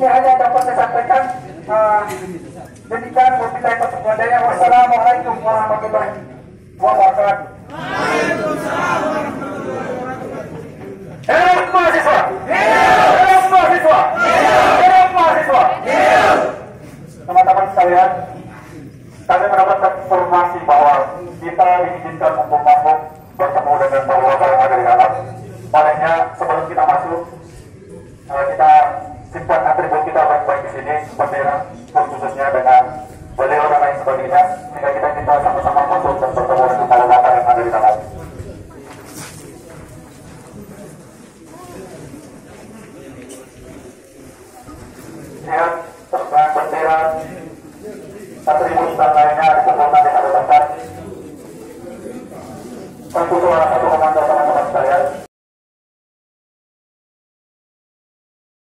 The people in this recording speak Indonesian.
ini hanya dapat saya sampaikan. Demikian wabillahi taufiq wal hidayah. Wassalamualaikum warahmatullahi wabarakatuh. Waalaikumsalam warahmatullahi wabarakatuh. Hidup mahasiswa. Hidup mahasiswa. Hidup mahasiswa. Teman-teman sekalian, kami mendapatkan informasi bahwa kita diizinkan untuk masuk bertemu dengan bapak-bapak yang ada di dalam. Makanya sebelum kita masuk, kita simpan atribut kita baik-baik di sini, bendera khususnya dengan bendera dan lain sebagainya, sehingga kita sama-sama masuk dan bertemu dengan bapak-bapak yang ada di dalam. Lihat terbang bendera, atribut dan lainnya dikumpulkan di satu tempat. Satu suara, satu komando.